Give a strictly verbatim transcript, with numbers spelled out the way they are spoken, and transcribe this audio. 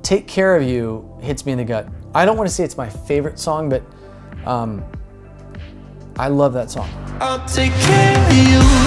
Take Care of You hits me in the gut. I don't want to say it's my favorite song, but um, I love that song. I'll take care of you.